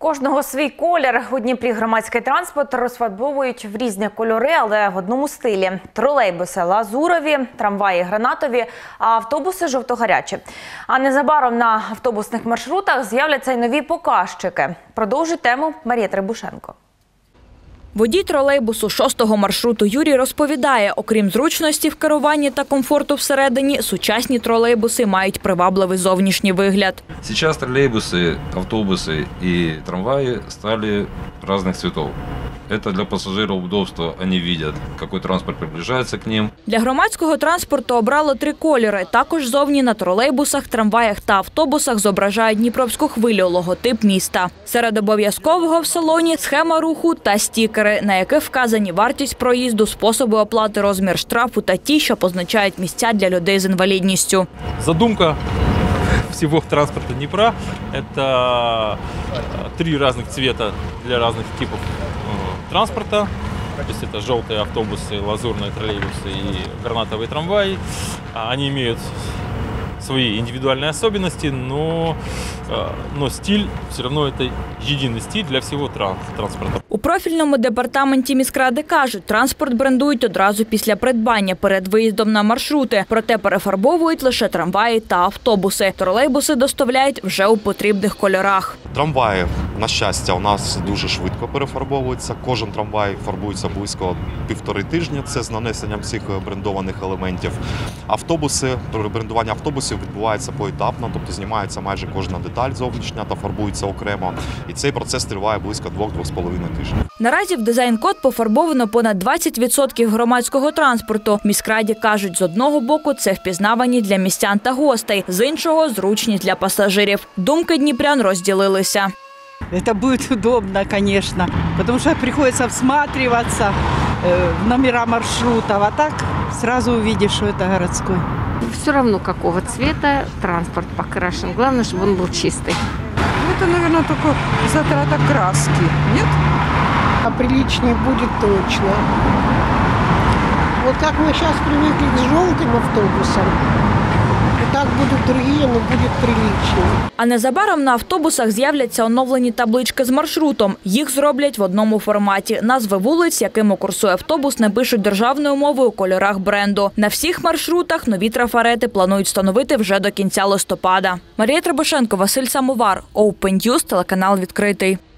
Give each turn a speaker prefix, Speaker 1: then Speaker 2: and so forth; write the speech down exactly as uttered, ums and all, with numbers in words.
Speaker 1: Кожного свій колір. У Дніпрі громадський транспорт розфарбовують в різні кольори, але в одному стилі. Тролейбуси – лазурові, трамваї – гранатові, а автобуси – жовто-гарячі. А незабаром на автобусних маршрутах з'являться й нові показчики. Продовжить тему Марія Требушенко.
Speaker 2: Водій тролейбусу шостого маршруту Юрій розповідає, окрім зручності в керуванні та комфорту всередині, сучасні тролейбуси мають привабливий зовнішній вигляд.
Speaker 3: Зараз тролейбуси, автобуси і трамваї стали різних цветів. Это для пассажиров удобство, они видят, какой транспорт приближается к ним.
Speaker 2: Для громадського транспорту обрало три кольори. Також зовні на тролейбусах, трамваях та автобусах зображають Дніпровську хвилю – логотип міста. Серед обов'язкового в салоні – схема руху та стікери, на яких вказані вартість проїзду, способи оплати, розмір штрафу та ті, що позначають місця для людей з інвалідністю.
Speaker 4: Задумка всего транспорта Днепра – это три разных цвета для разных типов транспорта. То есть это желтые автобусы, лазурные троллейбусы и гранатовые трамваи. Они имеют свои индивидуальные особенности, но, но стиль все равно это єдиний стиль для всього транспорту.
Speaker 2: У профільному департаменті міськради кажуть, транспорт брендують одразу після придбання перед виїздом на маршрути. Проте перефарбовують лише трамваї та автобуси. Тролейбуси доставляють вже у потрібних кольорах.
Speaker 5: Трамваї, на щастя, у нас дуже швидко перефарбовуються. Кожен трамвай фарбується близько півтори тижні. Це з нанесенням цих брендованих елементів. Автобуси, брендування автобусів відбувається поетапно, тобто знімається майже кожна деталь зовнішня та фарбується окремо. І цей процес триває близько двох-двох з половиною тижнів.
Speaker 2: Наразі в дизайн-код пофарбовано понад двадцять відсотків громадського транспорту. В міськраді кажуть, з одного боку це впізнавані для містян та гостей, з іншого – зручність для пасажирів. Думки дніпрян розділилися.
Speaker 6: Это будет удобно, конечно, потому что приходится всматриваться в номера маршрутов, а так сразу увидишь, что это городской.
Speaker 7: Все равно какого цвета транспорт покрашен, главное, чтобы он был чистый.
Speaker 8: Это, наверное, только затрата краски, нет?
Speaker 9: А приличнее будет точно. Вот как мы сейчас привыкли к желтым автобусам, так будуть другие, але буде прилично.
Speaker 2: А незабаром на автобусах з'являться оновлені таблички з маршрутом. Їх зроблять в одному форматі. Назви вулиць, якими курсує автобус, напишуть державною мовою у кольорах бренду. На всіх маршрутах нові трафарети планують встановити вже до кінця листопада. Марія Требушенко, Василь Самовар, Open News, телеканал «Відкритий».